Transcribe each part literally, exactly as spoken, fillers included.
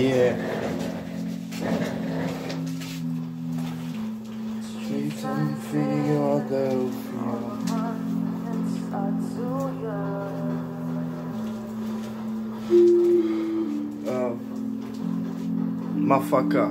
Yeah. Straight from Philadelphia. Uh, Mafaka.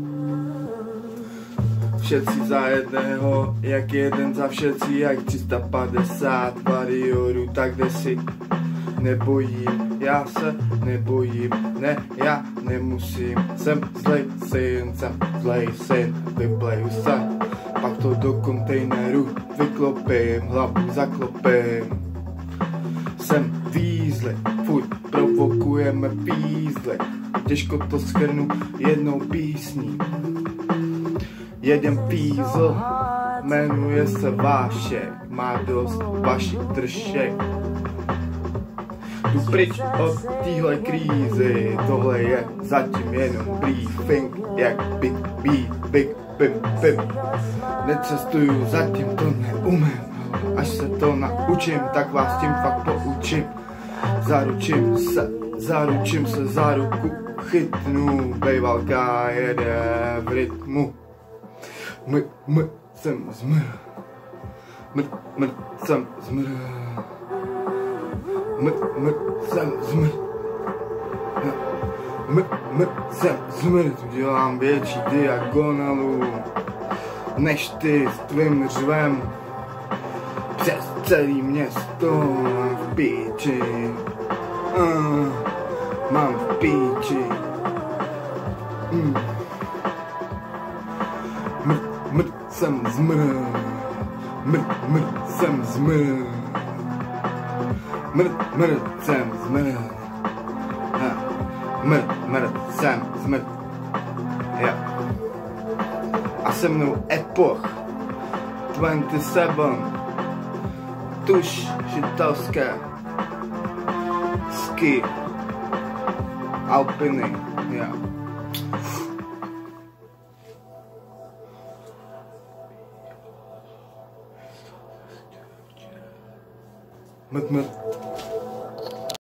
Všetci za jedného, jak jeden za všetci, jak tři sta padesát variorů, tak kde si nebojím, já se nebojím, ne, já nemusím, jsem zlej syn, jsem zlej syn, vypleju se, pak to do kontejneru vyklopím, hlavu zaklopím. Jsem výzly, fuj, provokujeme pízly, těžko to shrnu jednou písní. Jeden pízl, jmenuje se Vášek, má dost vašich tršek. Jdu pryč od téhle krízy, tohle je zatím jenom briefing, jak big beat, big pim pim. Necestuju, zatím to neumím, až se to naučím, tak vás tím fakt poučím. Zaručím se, zaručím se, za ruku chytnu, bejvalka jede v rytmu. Mr, mr, jsem zmr, mr, mr, jsem zmr, mr, mr, jsem zmr, mr, mr, jsem zmr, dělám větší diagonalu, než ty s tvým řvem, přes celý město mám v píči, uh, mám v píči, mm. Mr, mr, jsem zmr, mr, mr, jsem zmr, mr, mr, jsem zmr, mr, mr, jsem zmr, ja. A se mnou Epoch, dvacet sedm, tuš žitelské, ski, alpiny, ja. Mrt, mrt.